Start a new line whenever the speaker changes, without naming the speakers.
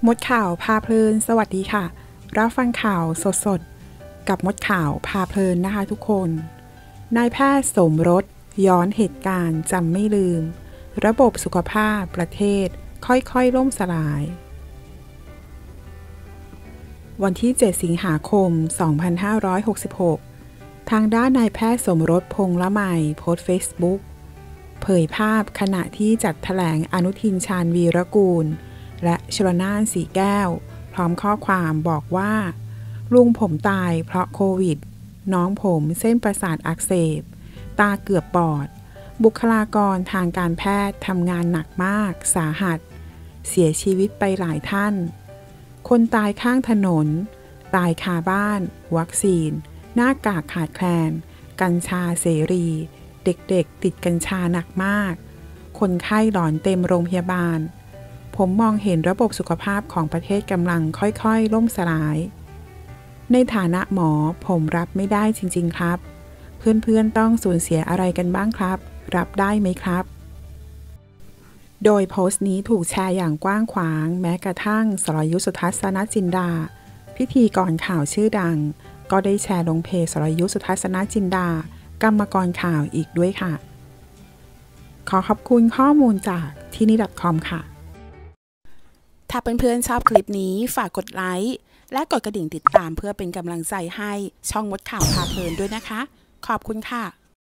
มดข่าวพาเพลินสวัสดีค่ะรับฟังข่าวสดๆกับมดข่าวพาเพลินนะคะทุกคนนายแพทย์สมรสย้อนเหตุการณ์จำไม่ลืมระบบสุขภาพประเทศค่อยๆล่มสลายวันที่7สิงหาคม2566ทางด้านนายแพทย์สมรสพงษ์ละไมโพสต์เฟซบุ๊กเผยภาพขณะที่จัดแถลงอนุทินชาญวีรกูลและชลน่านสีแก้วพร้อมข้อความบอกว่าลุงผมตายเพราะโควิดน้องผมเส้นประสาทอักเสบตาเกือบบอดบุคลากรทางการแพทย์ทำงานหนักมากสาหัสเสียชีวิตไปหลายท่านคนตายข้างถนนตายคาบ้านวัคซีนหน้ากากขาดแคลนกัญชาเสรีเด็กๆติดกัญชาหนักมากคนไข้หลอนเต็มโรงพยาบาลผมมองเห็นระบบสุขภาพของประเทศกำลังค่อยๆล่มสลายในฐานะหมอผมรับไม่ได้จริงๆครับเพื่อนๆต้องสูญเสียอะไรกันบ้างครับรับได้ไหมครับโดยโพสต์นี้ถูกแชร์อย่างกว้างขวางแม้กระทั่งสรยุทธ สุทัศนจินดาพิธีกรข่าวชื่อดังก็ได้แชร์ลงเพจสรยุทธ สุทัศนจินดากรรมกรข่าวอีกด้วยค่ะขอขอบคุณข้อมูลจากที่นี่ .com ค่ะถ้าเพื่อนๆชอบคลิปนี้ฝากกดไลค์และกดกระดิ่งติดตามเพื่อเป็นกำลังใจให้ช่องมดข่าวพาเพลินด้วยนะคะขอบคุณค่ะ